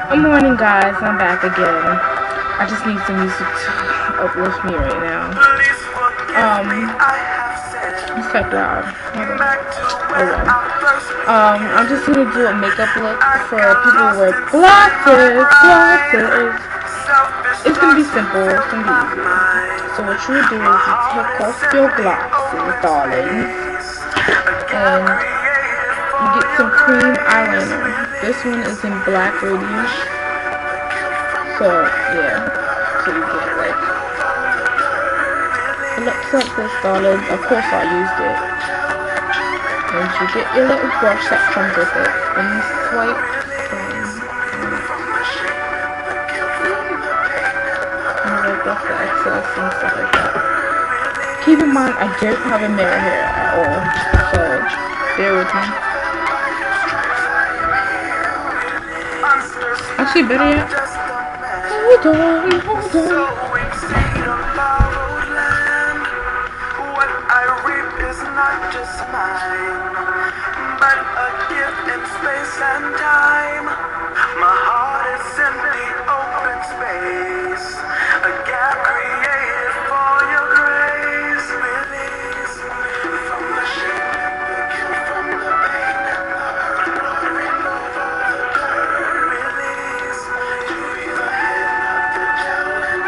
Good morning, guys. I'm back again. I just need some music to uplift me right now. It's like loud. Oh well. I'm just gonna do a makeup look for people who wear glasses. It's gonna be simple. It's gonna be easy. So what you do is you take off your glasses, darling, and you get some cream eyeliner. This one is in Black Radiance. So yeah, so you get like, it looks like this, darling. Of course I used it. And you get your little brush that comes with it, and you swipe and wipe off the excess and stuff like that. Keep in mind, I don't have a mirror here at all, so bear with me. Actually, better yet, hold on. What I reap is not just mine, but a gift in space and time. My heart is simply open space, a gap created for your grace. Release me from the shame, the guilt from the pain, the glory over the dirt. Release me to be the head of the challenge.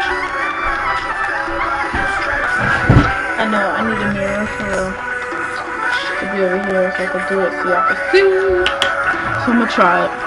I know, I need a mirror to be over here so I can do it so y'all can see. So I'm gonna try it.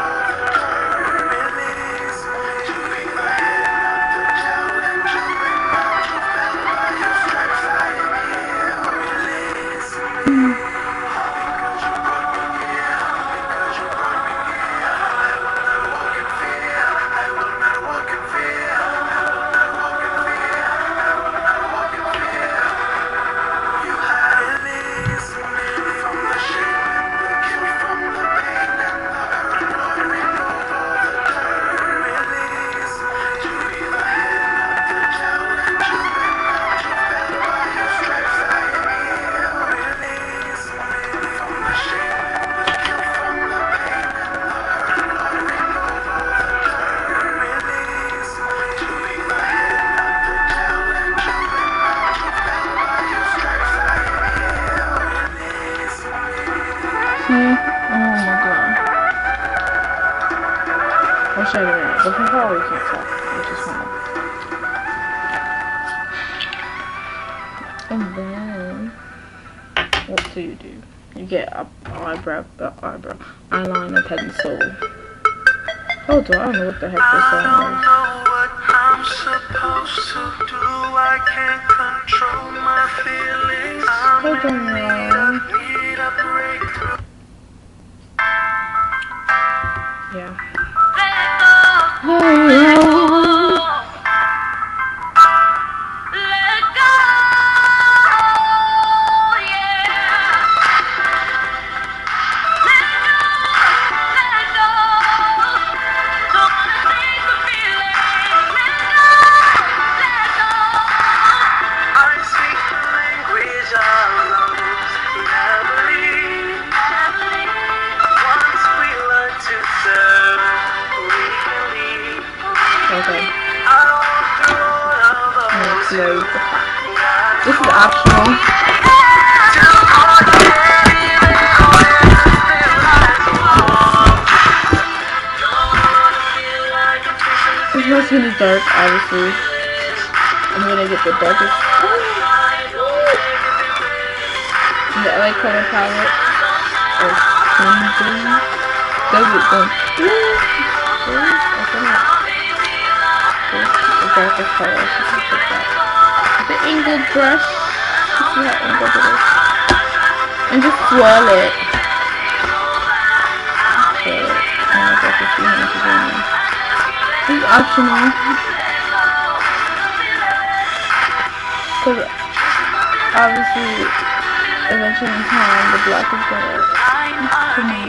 But he probably can't talk, which is fine. And then, what do? You get a eyeliner pencil. Hold on, I don't know what the heck this song is. I don't know what I'm supposed to do. I can't control my feelings. Hold on, y'all. Need a breakthrough. Yeah. This is optional. This must be dark, obviously. I'm gonna get the darkest. The LA color palette. Or something. Does it go? The darkest color. The angled brush. See how angled it is. And just swirl it. This is optional. Because obviously, eventually in time, the black is gonna come in.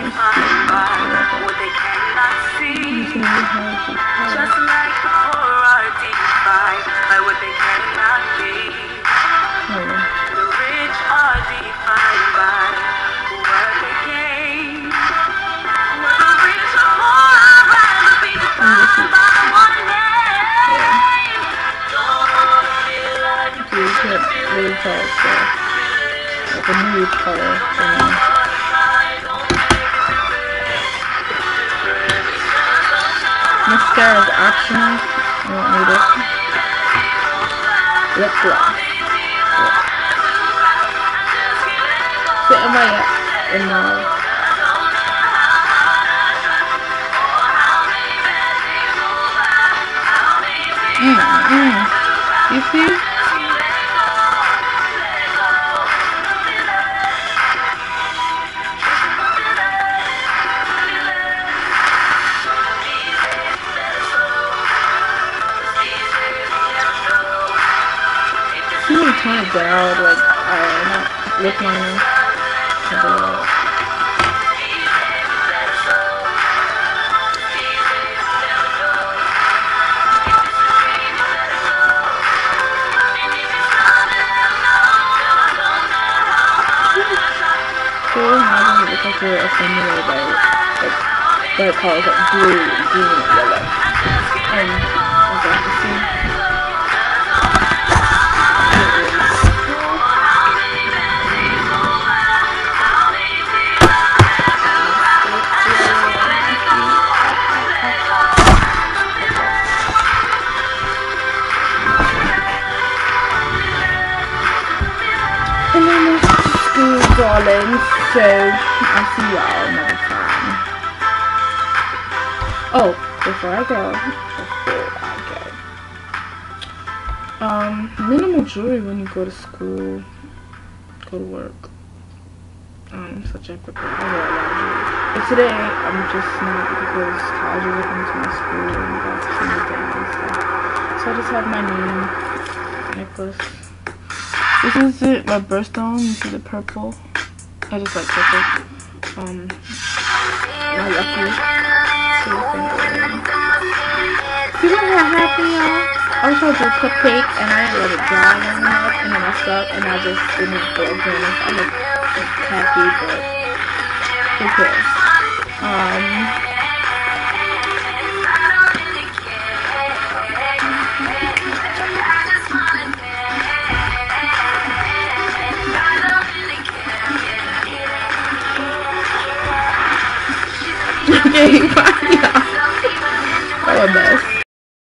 Just like the poor are defined by what they cannot be. The rich are defined by what they gain. The rich are poor, I'd rather be defined. huge color for me. Mascara is optional. I don't need it. Lip gloss. So am I in the you see? I'm gonna tone it down, like, not lip liner. So what happens is like you're assimilated by the colors like blue, green, and yellow. And as you can see, and then there's school, darling, so I'll see y'all another time. Oh, before I go, minimal jewelry when you go to school, go to work, such as I wear a lot of jewelry. But today, I'm just not because college is looking to my school and that's some of the things. So I just have my name necklace. This is it, my birthstone. You see the purple? I just like purple. My lucky see what happened, y'all? I was trying to do a cupcake and I didn't let it dry long enough and then I messed up and I just didn't go again. I'm a tacky, but who cares?